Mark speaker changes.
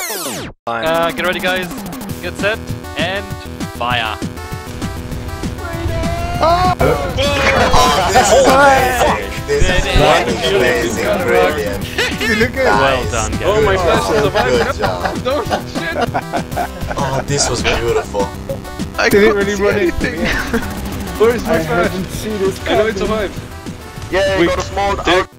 Speaker 1: Get ready, guys. Get set and fire.
Speaker 2: Oh, this is amazing, brilliant.
Speaker 3: You look good.
Speaker 1: Well done, guys.
Speaker 4: Oh, my flash is
Speaker 2: Good
Speaker 4: survived.
Speaker 2: job.
Speaker 4: No shit.
Speaker 2: Oh, this was beautiful.
Speaker 3: I didn't really run anything.
Speaker 4: Where's my
Speaker 3: I
Speaker 4: flash?
Speaker 3: haven't seen this
Speaker 4: I know it
Speaker 3: coming.
Speaker 4: survived.
Speaker 5: Yeah,
Speaker 4: We
Speaker 5: got a small
Speaker 4: did